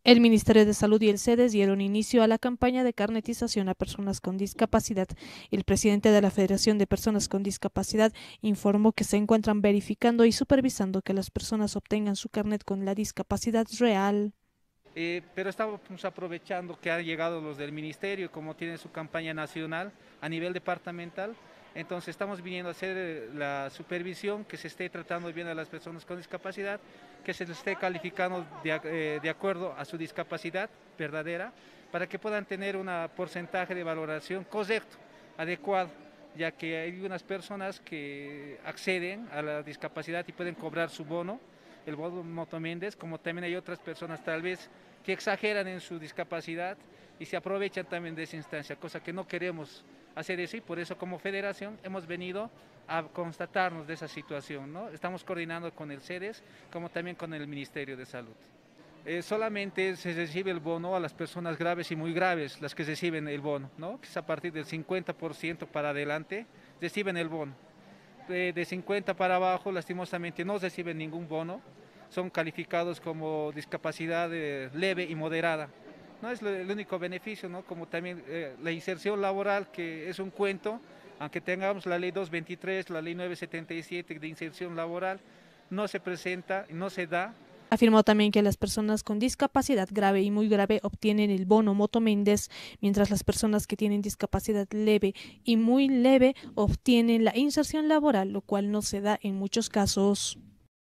El Ministerio de Salud y el CEDES dieron inicio a la campaña de carnetización a personas con discapacidad. El presidente de la Federación de Personas con Discapacidad informó que se encuentran verificando y supervisando que las personas obtengan su carnet con la discapacidad real. Pero estamos aprovechando que han llegado los del ministerio, como tienen su campaña nacional a nivel departamental. Entonces estamos viniendo a hacer la supervisión, que se esté tratando bien a las personas con discapacidad, que se les esté calificando de acuerdo a su discapacidad verdadera, para que puedan tener un porcentaje de valoración correcto, adecuado, ya que hay unas personas que acceden a la discapacidad y pueden cobrar su bono, el bono Motoméndez, como también hay otras personas tal vez que exageran en su discapacidad y se aprovechan también de esa instancia, cosa que no queremos hacer eso, y por eso como federación hemos venido a constatarnos de esa situación, ¿no? Estamos coordinando con el CEDES como también con el Ministerio de Salud. Solamente se recibe el bono a las personas graves y muy graves, las que reciben el bono, ¿no? Que es a partir del 50% para adelante, reciben el bono. De 50 para abajo, lastimosamente, no reciben ningún bono, son calificados como discapacidad leve y moderada. No es el único beneficio, ¿no? Como también la inserción laboral, que es un cuento, aunque tengamos la ley 223, la ley 977 de inserción laboral, no se presenta, no se da. Afirmó también que las personas con discapacidad grave y muy grave obtienen el bono Motoméndez, mientras las personas que tienen discapacidad leve y muy leve obtienen la inserción laboral, lo cual no se da en muchos casos.